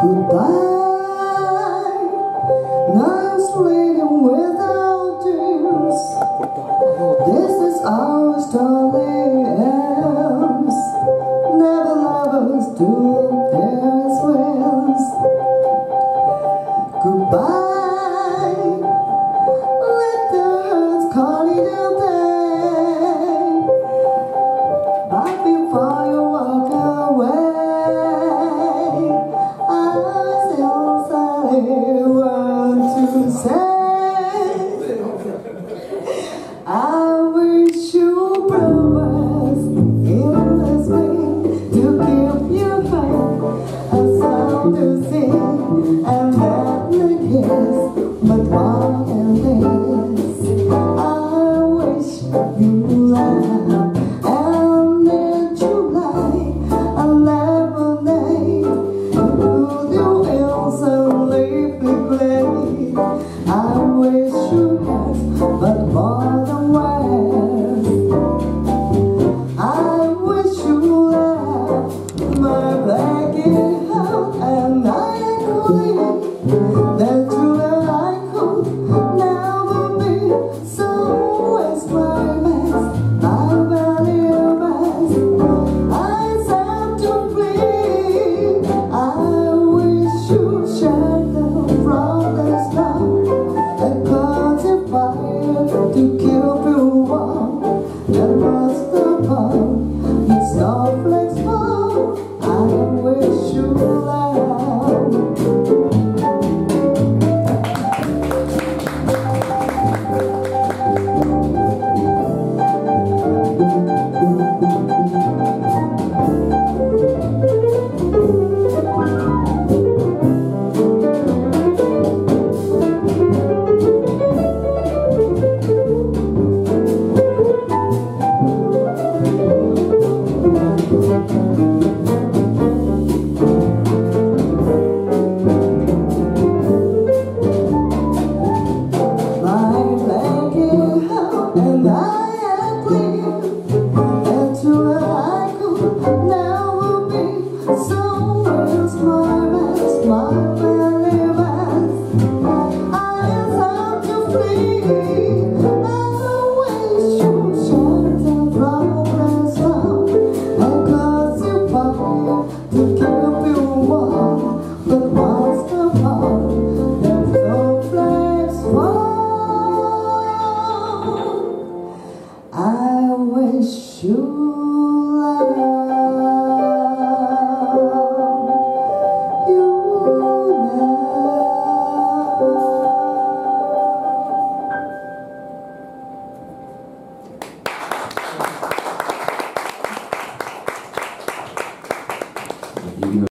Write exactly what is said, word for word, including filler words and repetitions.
Goodbye, nice lady without dreams. This is our story ends. Never lovers do their friends. Goodbye, let the hearts call it a day. But before you walk away, I wish you progress in this way to give you faith, a song to sing, and then a kiss, but one and this. I wish you laugh and in July, a lemonade, could you instantly play? I wish you had, but more than words. I wish you left my blanket out, and I agree that you and I could never be. So it's my best, my very best. I set you free. I wish you shelter from the storm that caught a fire to keep you warm. And most of all, the snowflakes fall. I wish you love. And I agree that you and I could never be. So where's my best, my very best? I have to flee. I wish you shelter from the sun and cause you fire to keep you warm. But most of all, there's no place for. I wish you